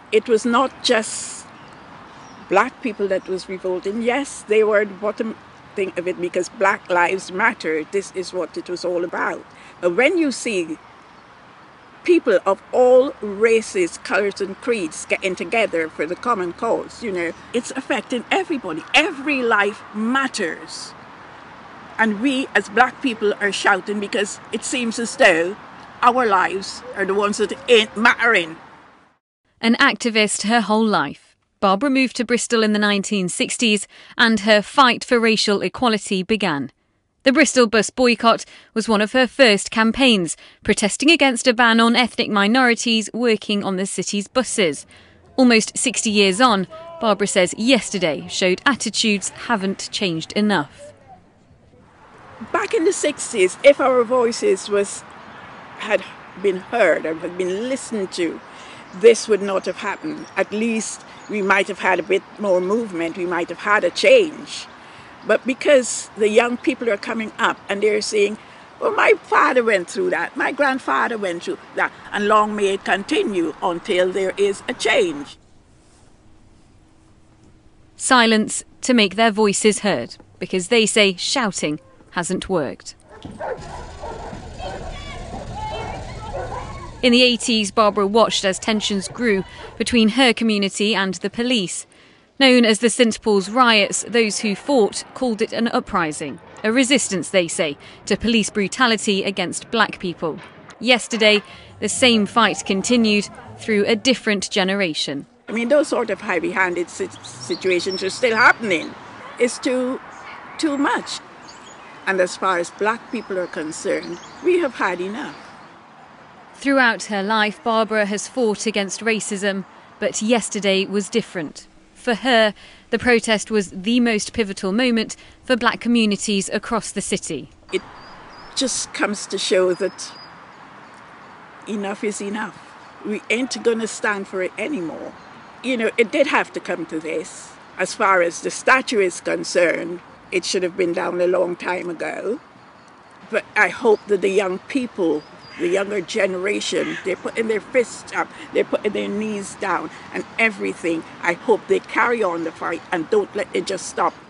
it was not just black people that was revolting. Yes, they were the bottom thing of it because Black Lives Matter. This is what it was all about. But when you see people of all races, colors, and creeds getting together for the common cause, it's affecting everybody. Every life matters. And we as black people are shouting because it seems as though our lives are the ones that ain't mattering. An activist her whole life, Barbara moved to Bristol in the 1960s and her fight for racial equality began. The Bristol bus boycott was one of her first campaigns, protesting against a ban on ethnic minorities working on the city's buses. Almost 60 years on, Barbara says yesterday showed attitudes haven't changed enough. Back in the 60s, if our voices had been heard or had been listened to, this would not have happened. At least we might have had a bit more movement, we might have had a change. But because the young people are coming up and they're saying, well, my father went through that, my grandfather went through that, and long may it continue until there is a change. Silence to make their voices heard, because they say shouting hasn't worked. In the 80s, Barbara watched as tensions grew between her community and the police. Known as the St Paul's riots, those who fought called it an uprising, a resistance, they say, to police brutality against black people. Yesterday, the same fight continued through a different generation. I mean, those sort of heavy-handed situations are still happening. It's too much. And as far as black people are concerned, we have had enough. Throughout her life, Barbara has fought against racism, but yesterday was different. For her, the protest was the most pivotal moment for black communities across the city. It just comes to show that enough is enough. We ain't going to stand for it anymore. It did have to come to this. As far as the statue is concerned, it should have been down a long time ago. But I hope that the young people, the younger generation, they're putting their fists up, they're putting their knees down and everything. I hope they carry on the fight and don't let it just stop